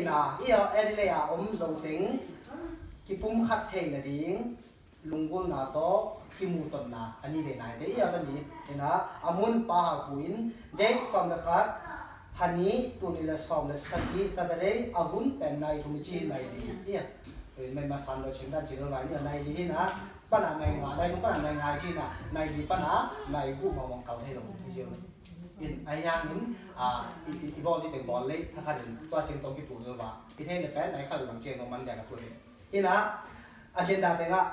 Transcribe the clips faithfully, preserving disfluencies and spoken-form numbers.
na ia edile a om zo ting ki pum khat thei na ding lungul na to ki mu ton na ani le nai de ia ban ni ina amun pa ha puin de som da khat hani tunila som la saki sadare ahun pen nai thum chi nai di ia mai ma san lo chin da chi lo nai ni nai li na pa na nai nga nai pa na nai ngai chi na nai li pa na nai gu ma mong kau thei lo ti chi in ayang in à i bol đi từng bol lấy thà khăn toa trên tông cái tủ nữa và cái thế này bé này khăn làm chuyện nó mang đẹp cả tuổi ina agenda tenga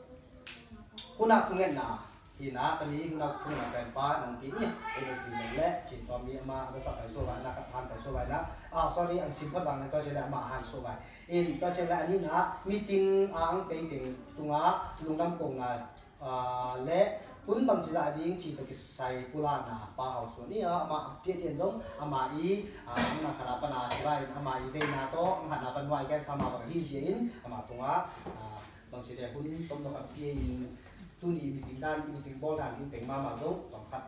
kuna pungen na ina tadi kuna pungen ben pa nang pini ini pini le chin to mi ma ada sa kai so ba na ka than kai so ba na ah sorry ang simple bang to chela ma han so ba in to chela ni na meeting ang pe ting tunga lungnam ko nga le kun bang chi za ding chi to ki sai pula na pa hau so ni a ma tie tien dong ama i ang na khara pa na chi bai ama i ve na to ang han na pan wai kan sama ba hi jin ama tunga bang chi de kun tom no ka pie in tu ni meeting dan meeting bo dan ni teng ma ma dong tong khat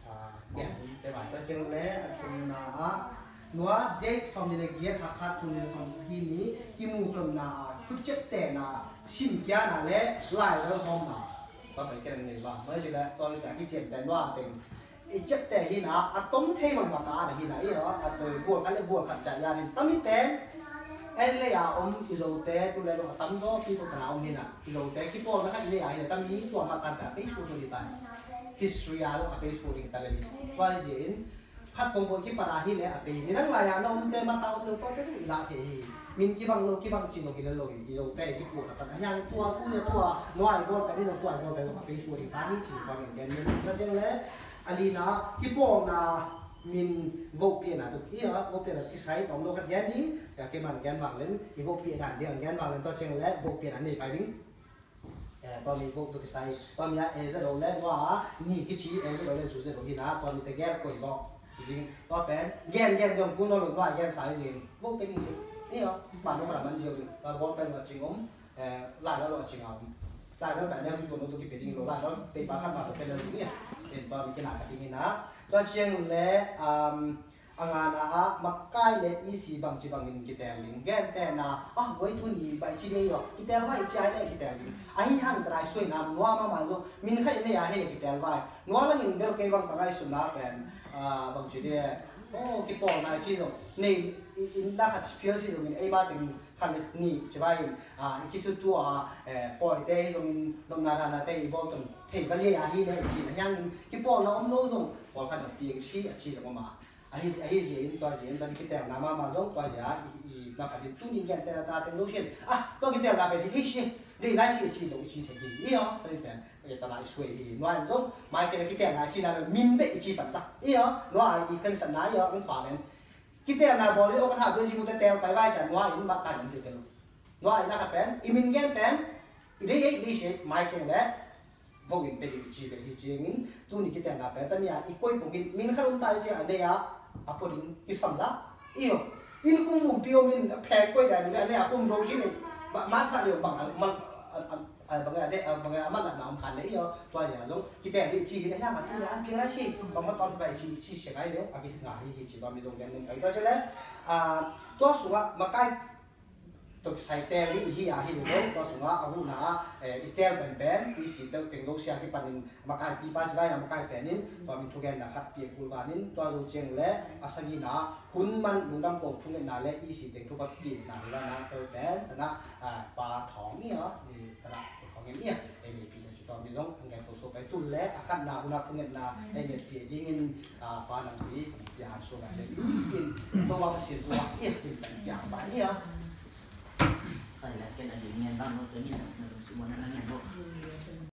ya te bai to chen le kun na a noa de som ni le giat ha khat tu ni som hi ni ki mu tom na khu chet te na sim kya na le lai lo hom naก็ไปกันนี่ว่าเมื่อเช้าตอนแรกที่เจ็บแต่ว่าเต็มอีเจ็บแต่ที่น่ะอะต้มเทมันมากาที่น่ะอีเหรออะตัวบวกกันเลยบวกขัดใจยานี่ตั้มมีเป็นเอ็นเลยอ่ะอมอิโลเต้ตัวเลยเราตั้มก็ที่ตัวกระเอานี่น่ะอิโลเต้ที่ปอนะครับเลยอ่ะเนี่ยตั้มนี้ตัวมาตั้งแต่ไปสู้ตัวนี้ไป history อ่ะเราไปสู้ที่ตะเลยว่าเจนขัดปงปงที่ปราหีเลยอ่ะไปนี่ทั้งหลายอ่ะเราอมเต้มาตาวเราก็จะอีลาเทมินกี่บังโลกี่บังจีนโลกี่โลกี่โลแต่กี่ปวดแต่ยังตัวกูเนี่ยตัวน้อยตัวกันนี่ตัวตัวแต่เราไปสู้ที่ตานี่จีนความเป็นแกนนี่ก็เช่นเลยอันนี้นะที่ฟองนะมินโวเปียนะตัวที่อ่ะโวเปียนะที่ใช้ตอมโลกันแกนนี้แต่เกี่ยมันแกนวางเล่นอีโวเปียนะเดียวแกนวางเล่นตัวเช่นเลยโวเปียนะนี่ไปวิ่งเอ่อตอนนี้โวตัวที่ใช้ตอนนี้เอเซโรเล่นว่านี่คิดชี้เอเซโรเล่นสูเซโรที่นะตอนนี้แต่แกนก่อยบอกจริงต่อไปแกนแกนยอมกูนอนหลุดว่าแกนสายจริงโวเป็นจริงนี่เหรอบ้านเราแบบมันเชียวเลยเราบอกเป็นว่าจริงผมเอ่อไล่แล้วเราจริงเอาไล่แล้วแบบนี้คือตัวนู้นตัวที่เป็นจริงเราไล่แล้วไปปาข้ามมาตัวเป็นอะไรเนี่ยเป็นตอนเป็นขนาดที่นี่นะก็เชียงเล่อ่าอ่างนะฮะมักใกล้เล่อีสีบางจีบางนินกิเตลิงแกนแต่นะอ๋อไว้ทุนอีไปชีเดียวกิเตลไว้ชีอะไรกิเตลิงไอ้ห่างตรายสวยงามนัวมามาดูมินใครเนี่ยให้กิเตลไว้นัวแล้วยิงเบลเกย์บางตรายสุดนะเป็นอ่าบางชีเดียโอ้กี่ปอนนายชีสนี่อินดักสเปียร์ชีตรงนี้ไอ้บ้าถึงขันนี่ใช่ไหมอ่าคิดตัวตัวเอ่อปล่อยเตะตรงลมนารานาเตะบอลตรงเทปเลี้ยฮีเลยทีนั้นยังกี่ปอนเราอมโลตรงบอลขันเปียงชีชีตรงมาไอ้ไอ้เจียนตัวเจียนตอนนี้คิดแต่น้ำมามาตรงตัวเจียนอีมาขัดตุ้งยิงแกนแต่ละตาเต็มโลเชนอ่ะตัวคิดแต่ละไปที่ชีดีไล่ชีชีตรงชีเทปนี้อ๋อตอนนี้เป็นไอ้ตลาดสวยดีน้อยตรงมาเจอคิดแต่ละชีนั้นมินเบะชีปัตตาอ๋อน้อยอีกคนสนายอ๋ออันฝ่าเป็นกิเตลนาบอลเลยโอ้ก็ถ้าด้วยจิบุตรเตลไปไหวจันว่าอินบักการอินเตลว่าอินนักเป็นอิมินเกนเป็นอีเดียอีเดียไม่เช่นเลยพวกอินเป็นอีจีเป็นอีจีงินตัวนี้กิเตลนาเป็นแต่เนี่ยอีกคนพวกอินมินข้ารุนตายเจ้าอันเดียอ่ะพอดีอิสฟังละอีโออินคุ้มหุ่นเปียวมินแพ้กล้วยได้เนี่ยเนี่ยคุ้มโรชิเนี่ยมันสั่งเดียวบางมันบางอย่างเด็กบางอย่างมันหนักหนาคันเลยอีโอตัวเดียวลงกิเตลอีจีเนี่ยมาที่เนี่ยเพียงไรชีบางมาตอนไปชีชีเสียงไอ้เดียวอากิถึงงานที่ชีบางมีตรงกันหนึ่งไปตัวเช่นนั้นตัวสูงมาใกล้ตัวใส่เตลลี่ที่อาหินเลยตัวสูงอาวุธนะอีเตลเป็นเป็นอีสีเตลเป็นโลเซียที่ปันนินมาใกล้ปีปัจจุบันมาใกล้เป็นนินตัวมีทุกอย่างนะครับเปียกุลบานินตัวรูเจงเล่อาศัยนะหุ่นมันลุงดำโป่งทุกอย่างเล่อีสีเต็งทุกแบบปีนะแล้วนะตัวเป็นนะปลาทองนี่เหรอนี่ตลาดของเงี้ยไอ้เมียปีจุดตอนนี้ต้องทำงานโซ่ไปตุนเล่อาคันนาบุญพงเงินนาไอ้เมียปีดิ้งเงินปลาหนังปียาโซ่ไปเลยปีตัวว่าเสียตัวเอี้ยเป็นอย่างแบบนี้เหรอ Phải là cái là điểm nghiền bao nó tới nhìn là nó sự muốn là nghiền bộ